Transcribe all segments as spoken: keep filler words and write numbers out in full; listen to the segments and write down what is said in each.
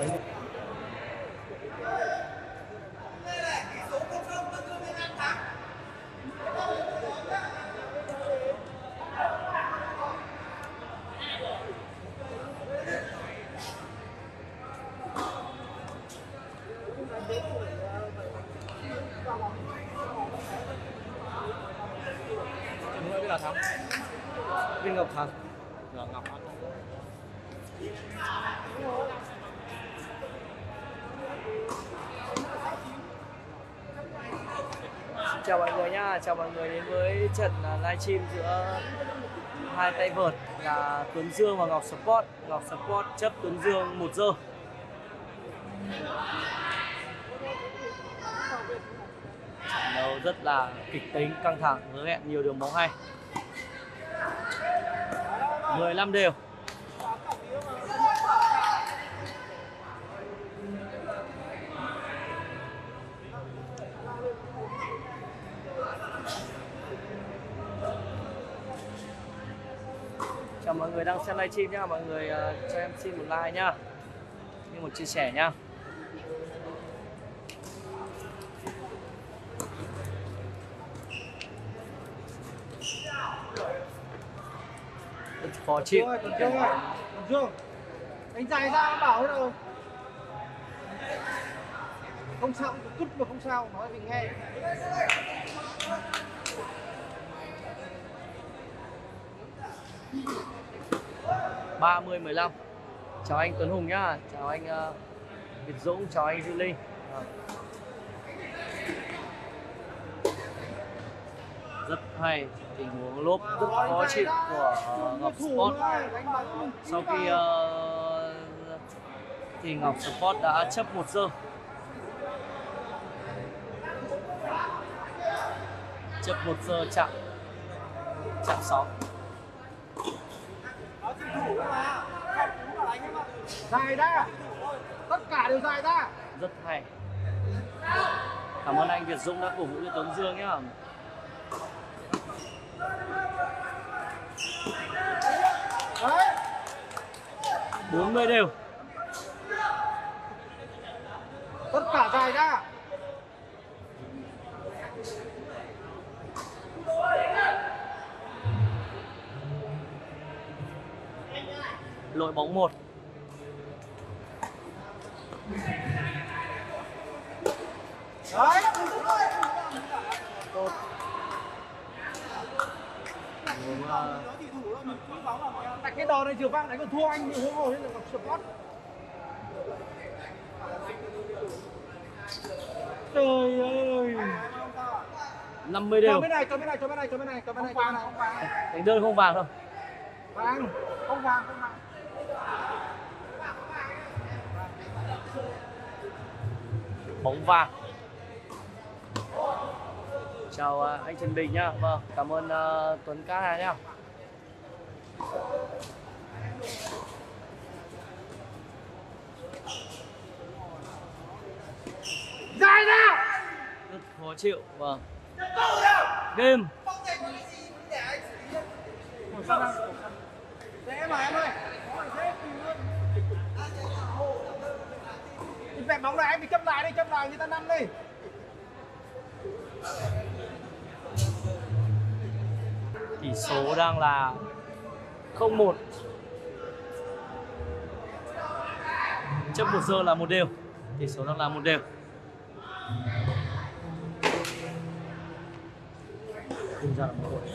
Biết là thắng. Viên Ngọc thắng. Rồi, Ngọc thắng. Chào mọi người nha, chào mọi người đến với trận livestream giữa hai tay vợt là Tuấn Dương và Ngọc Sport. Ngọc Sport chấp Tuấn Dương một giờ. Trận đấu rất là kịch tính, căng thẳng, hứa hẹn nhiều đường bóng hay. mười lăm đều. Chào mọi người đang xem livestream nhá, mọi người uh, cho em xin một like nhá, xin một chia sẻ nhá. Rất khó chịu. Tuấn Dương ơi, Tuấn Dương, đánh dài ra bảo thế nào? Không sao, cút mà không sao, nói mình nghe. ba mươi mười lăm. Chào anh Tuấn Hùng nhá, chào anh uh, Việt Dũng, chào anh Duy Linh. À. Rất hay, tình huống lốp rất khó chịu của uh, Ngọc Sport. Sau khi uh, thì Ngọc Sport đã chấp một giờ. Chấp một giờ chạm chạm sáu. Dài ra, tất cả đều dài ra. Rất hay. Cảm ơn anh Việt Dũng đã cổ vũ cho Tuấn Dương nhá. Đấy. bốn mươi đều. Tất cả dài ra. Lội bóng một. Đấy. Tốt. Tại cái đòn này chiều vang đánh còn thua anh thì huống hồ nên là Ngọc Sport. Trời ơi. năm mươi đều. Cho bên này, cho bên này, cho bên này, cho bên này, cho bên này, cho bên này. Đánh đơn không vàng đâu. Vàng, không vàng, không vàng. Bóng vàng. Chào uh, anh Trần Bình nhá. Vâng, cảm ơn uh, Tuấn Cát Hà nhá. Dài ra. Rất khó chịu. Vâng. Game. Dễ mà em ơi. Đi vẹt bóng này em bị chấp lại đi, chấp lại người ta năn đi. Tỷ số đang là không một. Chấp một giờ là một đều. Tỷ số đang là một đều. Không ra là một đội.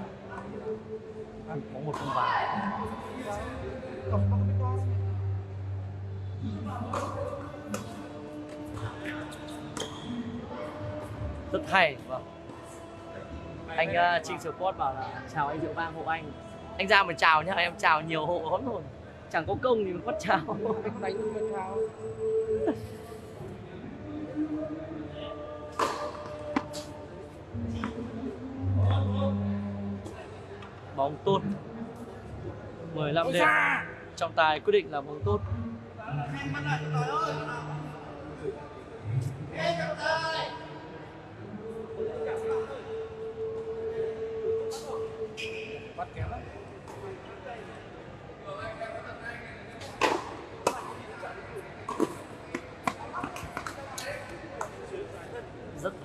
Có một không vào. Rất hay. Vâng. Anh uh, Trinh Sport bảo là chào anh Diệu Vang hộ anh. Anh ra mà chào nhá, em chào nhiều hộ lắm rồi. Chẳng có công thì mới bắt chào. Anh đánh mà chào. Bóng tốt. mười lăm đều. Trọng tài quyết định là bóng tốt. Bắt kém lắm.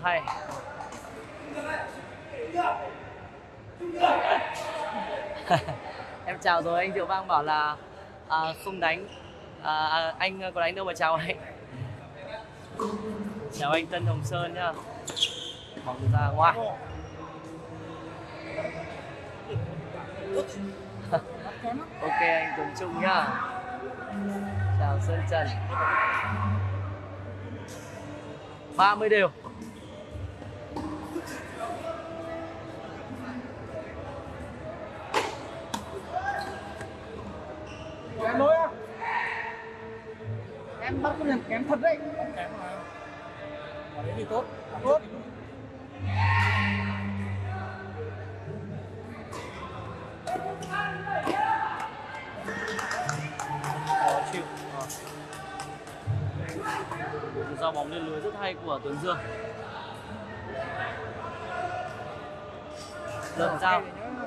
thay. Em chào rồi, anh Diệu Vang bảo là à, không đánh. À, à, anh có đánh đâu mà chào anh. Chào anh Tân Hồng Sơn nhá. Bóng ra ngoài. Ok anh Tuấn Trung nhá. Chào Sơn Trần. ba mươi đều. Em lỗi á. Em bắt con này kém thật đấy. Kém mà. Ở đấy thì tốt. Tốt. Khó chịu. Giao bóng lên lưới rất hay của Tuấn Dương. Lợn dao.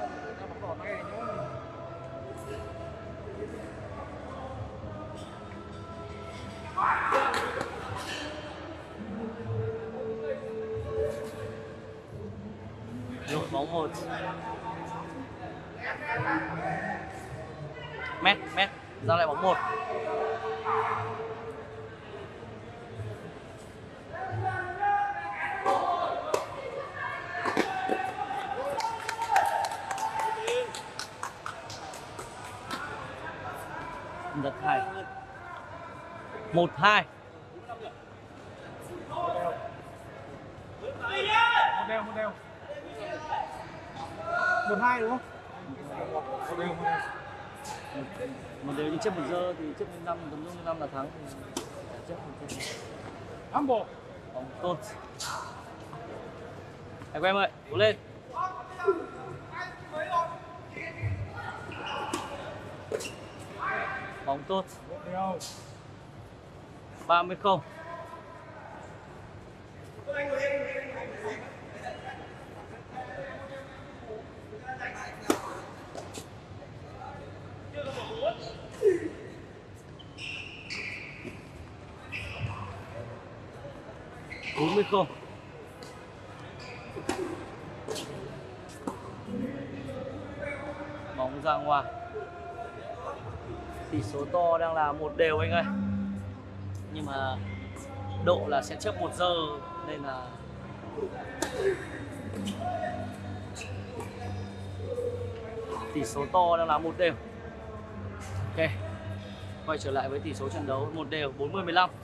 Đội bóng một. Mét, mét, giao lại bóng một. Rất hay. Một hai. Một đều, một đều. Một hai đúng không? Một đều, một đều. Một đều như chấp một giờ thì chấp năm, Tuấn Dương năm là thắng. Chấp một giờ. Năm bộ. Bóng tốt. Anh em ơi, cố lên. Bóng tốt. ba mươi không. bốn mươi không. Bóng ra ngoài. Tỷ số to đang là một đều anh ơi. Nhưng mà độ là sẽ chấp một giờ nên là tỷ số to đang là một đều. Ok. Quay trở lại với tỷ số trận đấu một đều, bốn mươi mười lăm.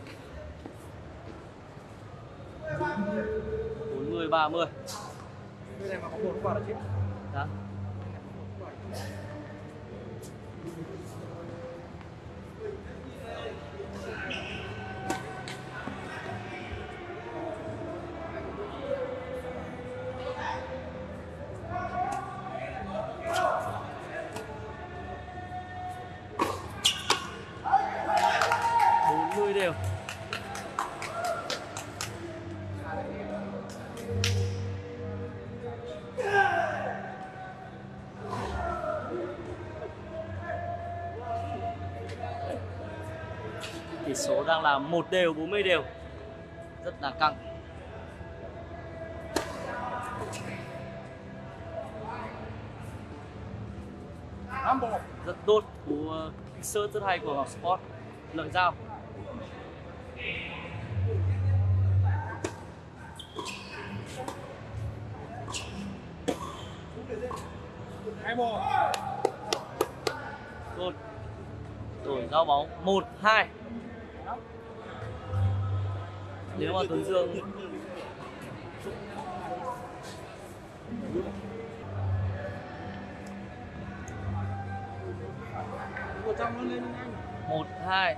bốn mươi ba mươi. Đây này mà có một quả là chết. Đó. bốn mươi đều. Tỷ số đang là một đều, bốn mươi đều. Rất là căng. Năm bộ. Rất tốt, cú insert rất hay của Ngọc Sport. Lợi dao. Hai bộ. Tốt. Đổi giao bóng một hai. Nếu mà Tuấn Dương một hai.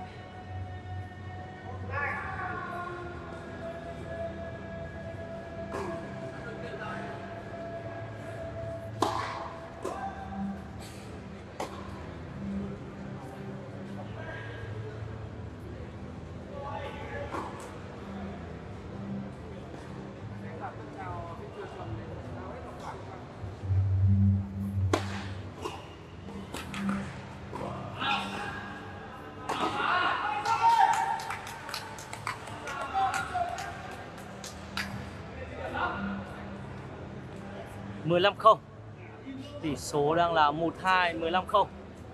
mười lăm không. Tỷ số đang là một hai, mười lăm không.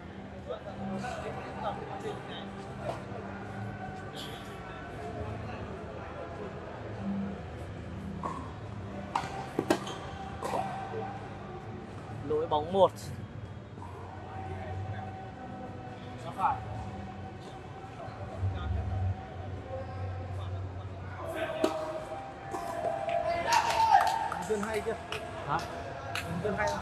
Lỗi bóng một. Dân hay chưa? Hả? Dân hay không?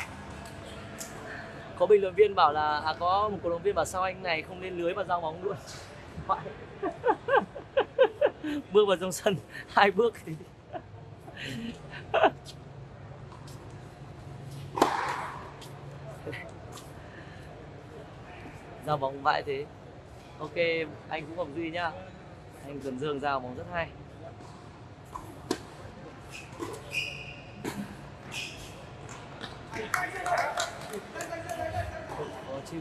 Có bình luận viên bảo là à, có một cổ động viên bảo sao anh này không lên lưới và giao bóng luôn. Bước vào trong sân hai bước thì giao bóng vãi thế. Ok, anh cũng Ngọc Duy nhá. Anh Tuấn Dương giao bóng rất hay. Khó chịu.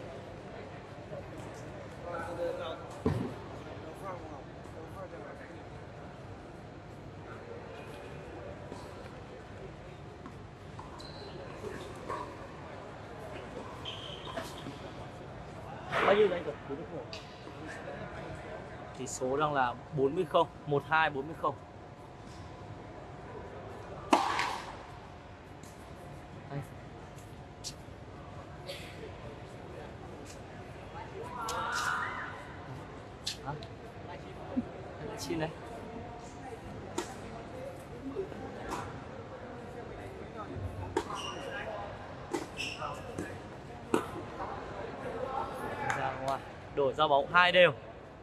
Bao nhiêu đấy rồi? bốn mươi không. Tỷ số đang là bốn mươi không, một hai, bốn mươi không. Đây. Hả? Anh xin đấy. Ra ngoài, đổi ra bóng hai đều.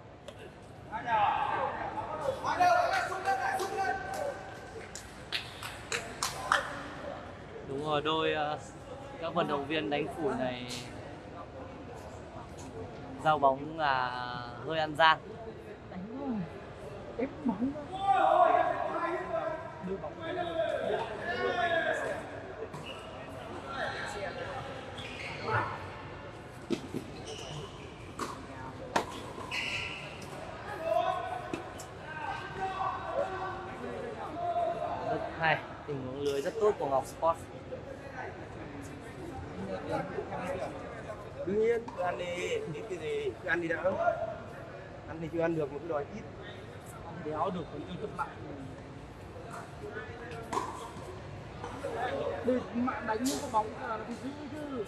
Đúng rồi, đôi uh, các vận động viên đánh phủi này giao bóng là hơi ăn gian. Đánh ép bóng đưa bóng rất hay, tình huống lưới rất tốt của Ngọc Sport. Đương nhiên, cứ ăn đi, ít cái gì, cứ ăn đi đã. Ăn thì chưa ăn được, mà cứ đòi ít. ăn đéo được còn chưa thất bại. Để mà đánh những cái bóng là phải giữ chứ.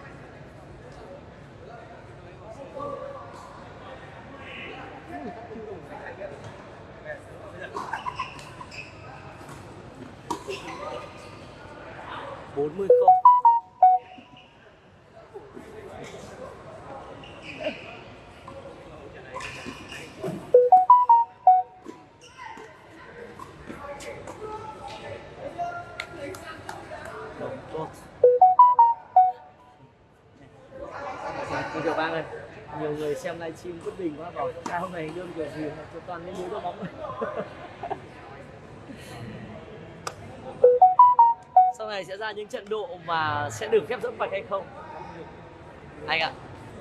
bốn mươi không. Đồng tốt. Tiểu Bang ơi, nhiều người xem livestream bất bình quá, bảo sao hôm nay đương kiểu gì cho toàn lên lưới đá bóng. Sau này sẽ ra những trận độ mà sẽ được phép dẫm vạch hay không anh ạ?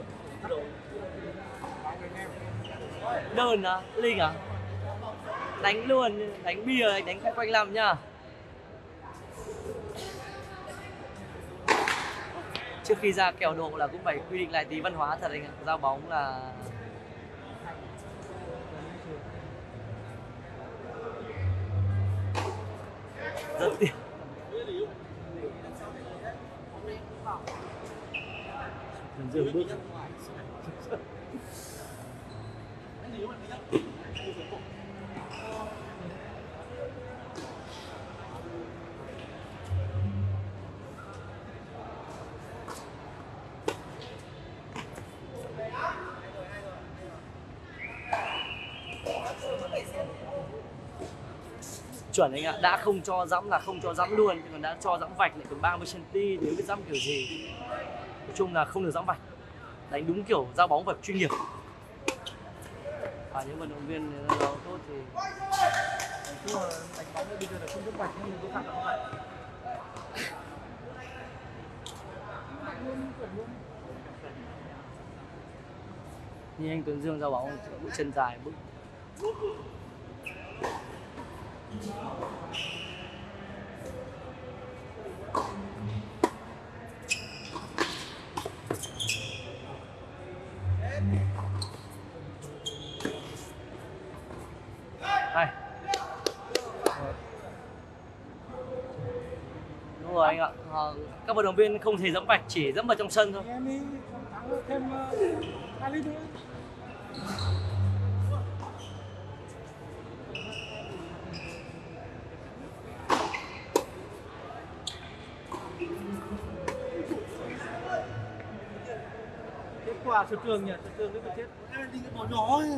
Đơn à? Linh à? Đánh luôn, đánh bia, đánh khai quanh năm nhá. Trước khi ra kèo độ là cũng phải quy định lại tí văn hóa thật anh ạ. Giao bóng là rất tiếc. Dương bước. Chuẩn anh ạ, đã không cho dẫm là không cho dẫm luôn, còn đã cho dẫm vạch lại còn ba mươi xăng ti nếu biết dẫm kiểu gì. Nói chung là không được dẫm vạch, đánh đúng kiểu giao bóng vật chuyên nghiệp. Và những vận động viên đó tốt thì Đánh bóng bây giờ là không có vạch nhưng mình có phạt không phải. như anh Tuấn Dương giao bóng bước chân dài bước Hay. Đúng rồi anh ạ. Ờ, các vận động viên không thể dẫm vạch, chỉ dẫm vào trong sân thôi. Em đi thắng thêm hai lít nữa. Kết quả sân trường nhỉ, sân trường đấy mà chết. Đi cái bỏ nhỏ ấy.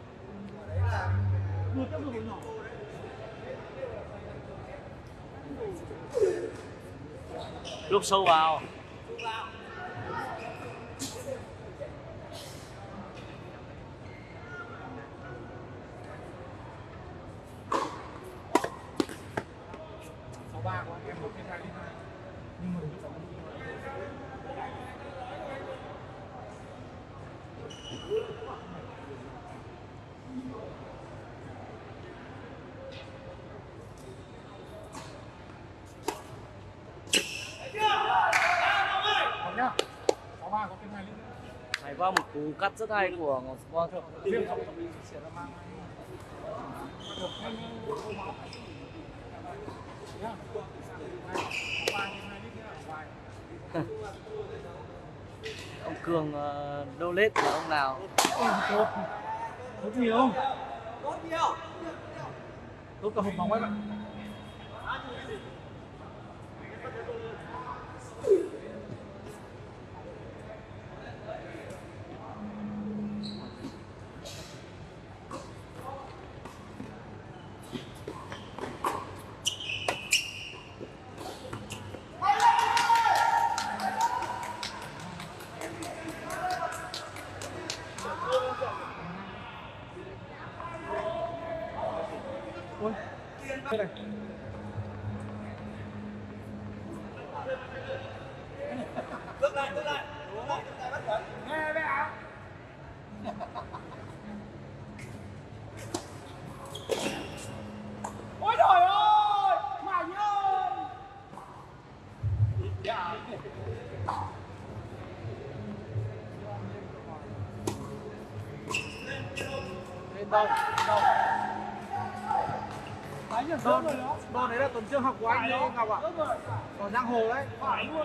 Đưa tiếp được bỏ nhỏ. Lúc sâu vào. Sáu ba của anh em một trên hai lít. Nhưng mà nhá. sáu ba có thêm hai lít nữa. Hay qua một cú cắt rất hay của Ngọc Sport. Viêm không bị sẽ là mang được thêm máu. Nhá. sáu ba thêm hai lít nữa ở ngoài. Ông Cường uh, đô lết là ông nào? Tốt. Tốt nhiều. Tốt cả hộp bóng ấy bạn. Ôi. Đây này. Bước lại, bước lại. Bước lại, chúng ta bắt cẩn. Nghe đấy ạ. Ôi trời ơi, Mạnh ơi. Dạ. Lên đâu, đâu. Đôn, đôn đấy là tuần trước học của anh đấy Ngọc ạ. Còn giang hồ đấy. Phải luôn.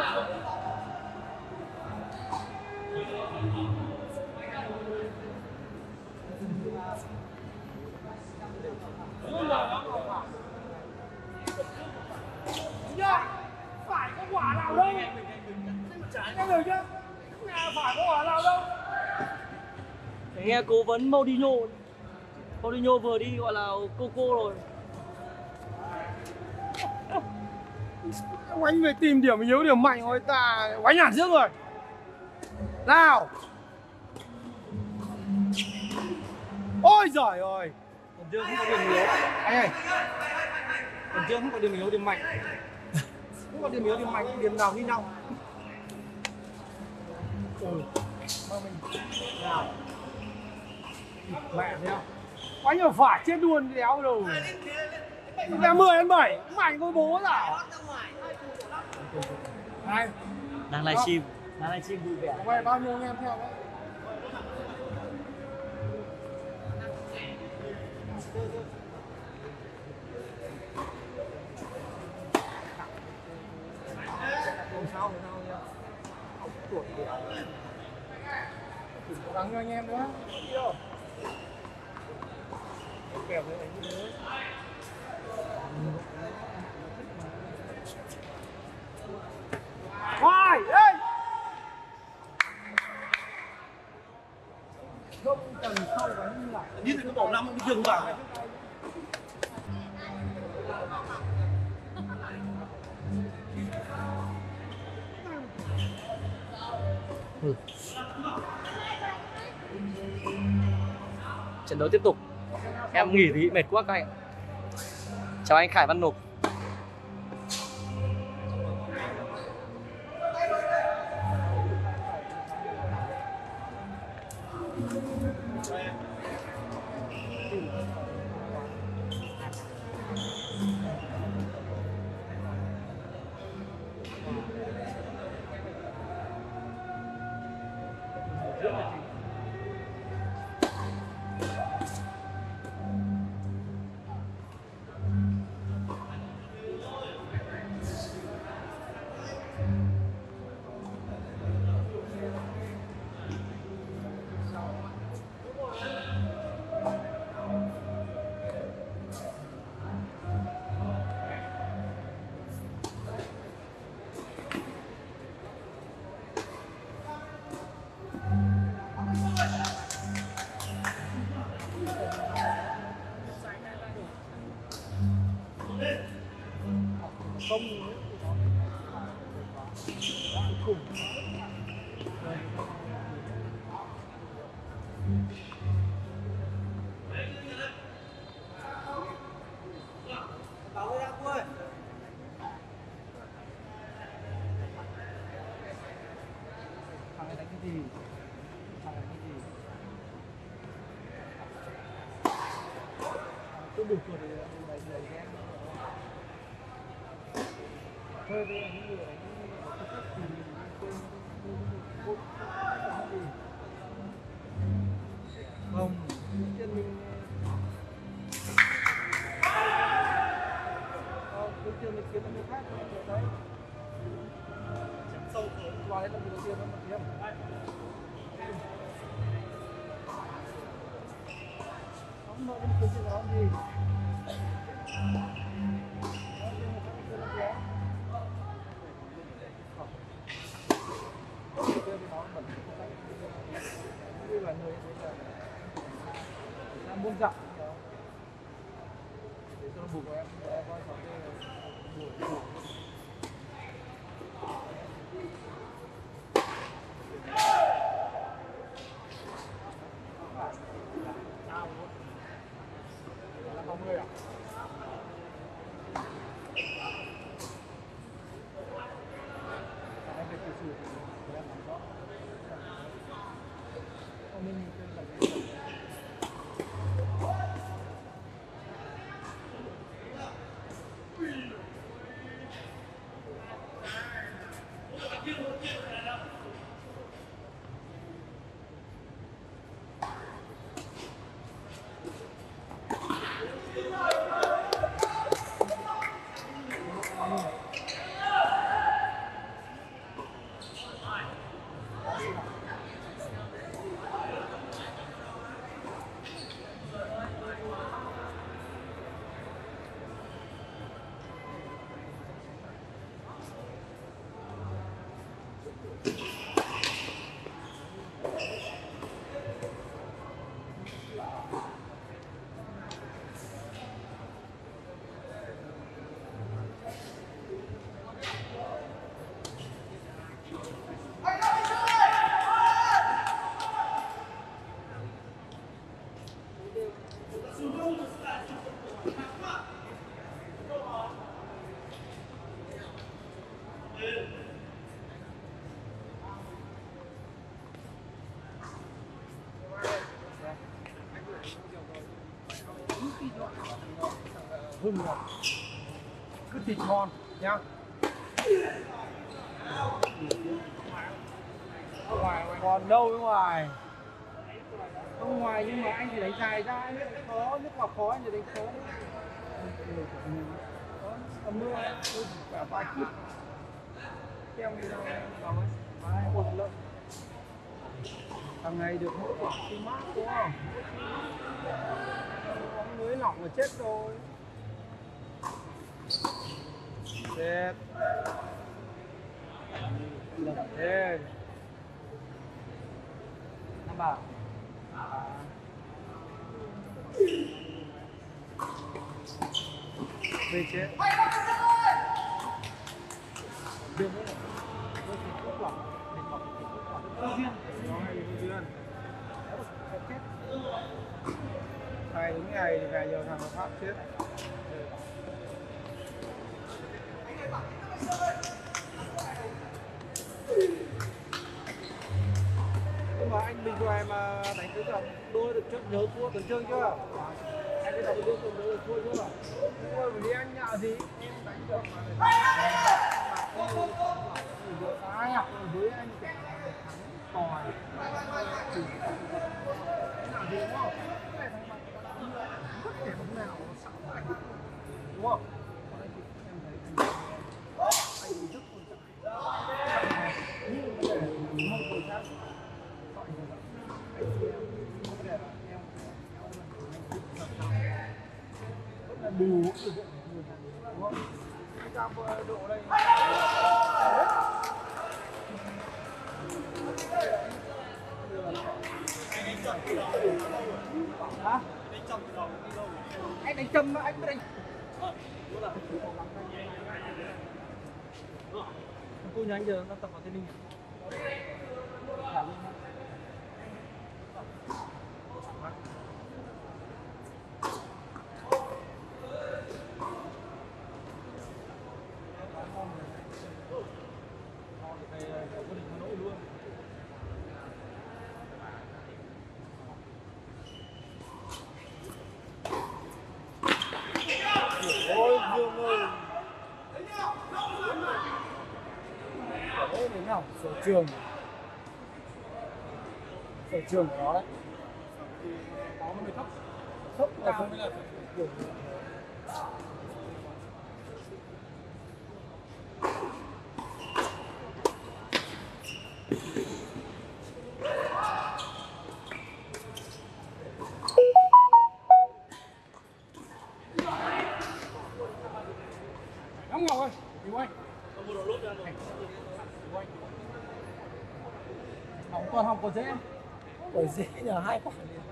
Phải có quả nào đâu. Nghe được chưa? Phải có quả nào đâu. Nghe cố vấn Mourinho. Mourinho vừa đi gọi là Coco rồi. Anh về tìm điểm yếu điểm mạnh người ta quánh nhản trước rồi. Nào. Ôi giời ơi. Tuần trước không có điểm yếu. Anh ơi. Tuần trước không có điểm yếu điểm mạnh. Không có điểm yếu điểm mạnh, điểm nào như nhau. Ừ. Mà mình nào. Mẹ thấy không? Quánh ở phải chết luôn đéo đâu. Mẹ mười đến bảy, mạnh với bố nào. Hai. Đang livestream, đang livestream vui vẻ. Vậy bao nhiêu anh em theo đấy? Cố gắng cho anh em nữa. Kèo với anh nữa. Hoài ơi. Không cần sâu đánh lại. Như thì có bỏ năm cái giường vào này. Ừ. Trận đấu tiếp tục. Em nghỉ thì mệt quá các anh. Chào anh Khải Văn Nục. tôi đủ tuổi để đẩy đẩy em chơi với những người ấy có cách thì quên không chân mình không cái chân mình kiếm được khác đấy sâu qua đấy là mình đầu tiên nó một kiếm không nói đến cái đó gì như là người là muốn dặn để cho nó bục của em để coi xong cái buổi buổi là không người à em phải tự xử thì em làm rõ mình hưng ngọt cứ thịt ngon nhá ngoài còn đâu bên ngoài không ngoài nhưng mà anh thì đánh dài ra anh đánh khó nước vào khó anh thì đánh khó tầm mưa cả vài phút keo đi đâu vào ấy vài một lợn thằng này được mỗi quả xi mát đúng không bóng lưới lỏng là chết rồi chết lật thế năm bảo về chết đường nữa tôi chỉ cốt lỏng để lỏng chỉ cốt lỏng vô duyên nó hay vô duyên chết hai đúng ngày thì về nhiều thằng nó pháp chết nhưng mà anh bình rồi mà đánh tới giờ đôi được trước nhớ thua tuần trương chưa anh cái đầu tiên tuần nhớ được thua chưa thua vì anh nhạo gì em đánh được mà ai học với anh thắng còi chỉ nào gì đúng không cái thằng mặt bất kể lúc nào sợ anh đúng không em thấy anh rất quan trọng nhưng mà để mong người khác gọi người ta anh chị em không để là em rất là bù sử dụng người ta đúng không anh cam độ đây hả? Anh đánh châm anh mới đánh. Cô nhà anh giờ nó tập vào Tây Ninh. sở trường sở trường của nó đấy. Có vấn đề thấp thấp cao mới là kiểu Ngọc ơi, Hiếu anh. Không còn không có dễ. Bởi dễ nhờ hai quả liền.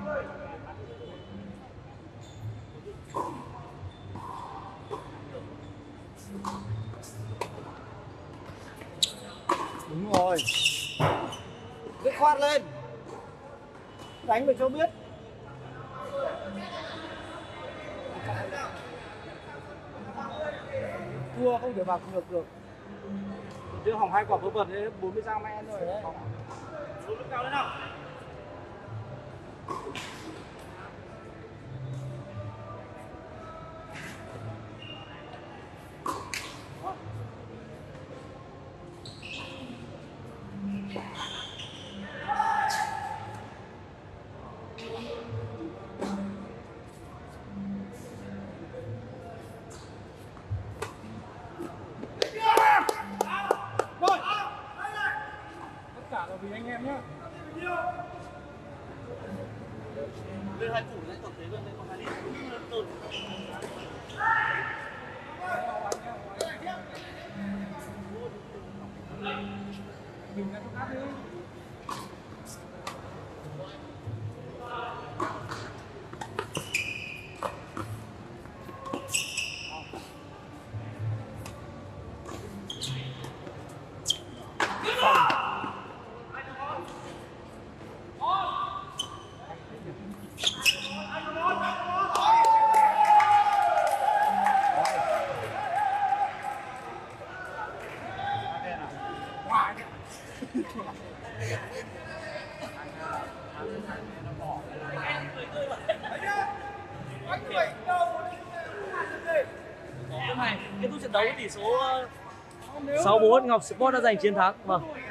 Đúng rồi. Dứt khoát lên. Đánh phải cho biết. Thua không thể vào được được. Chứ hỏng hai quả vớ vẩn đấy, bốn mươi giang men rồi đấy. Xuống nước cao lên nào. Vì anh em nhá. Lên hai củ đấy, tổng thế lên còn hai đi. Từ. Mình ra chỗ khác đi. Này, kết thúc trận đấu tỷ số sáu bốn, Ngọc Sport đã giành chiến thắng. Vâng.